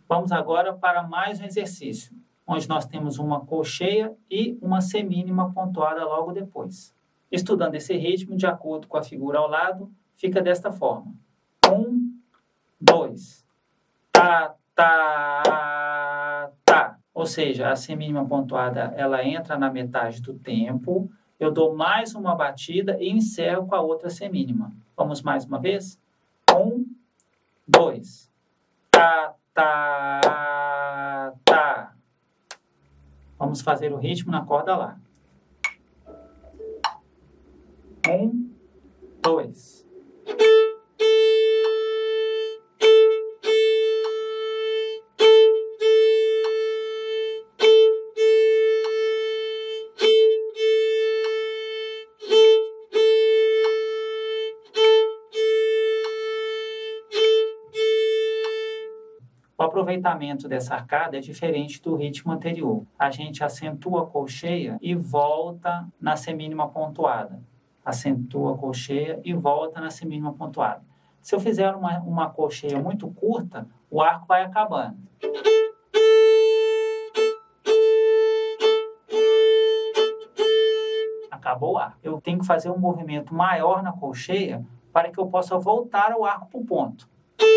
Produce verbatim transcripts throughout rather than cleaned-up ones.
Vamos agora para mais um exercício, onde nós temos uma colcheia e uma semínima pontuada logo depois. Estudando esse ritmo, de acordo com a figura ao lado, fica desta forma. Um, dois, tá, tá, tá. Ou seja, a semínima pontuada ela entra na metade do tempo, eu dou mais uma batida e encerro com a outra semínima. Vamos mais uma vez? Um, dois, tá, tá, tá. Vamos fazer o ritmo na corda lá. Um, dois. O aproveitamento dessa arcada é diferente do ritmo anterior. A gente acentua a colcheia e volta na semínima pontuada. Acentua a colcheia e volta na semínima pontuada. Se eu fizer uma, uma colcheia muito curta, o arco vai acabando. Acabou o arco. Eu tenho que fazer um movimento maior na colcheia para que eu possa voltar o arco para o ponto.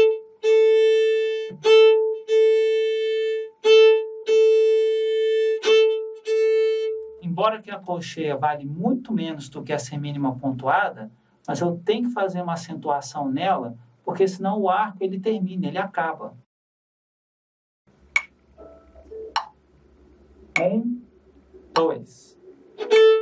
Embora que a colcheia vale muito menos do que a semínima pontuada, mas eu tenho que fazer uma acentuação nela, porque senão o arco ele termina, ele acaba. Um, dois.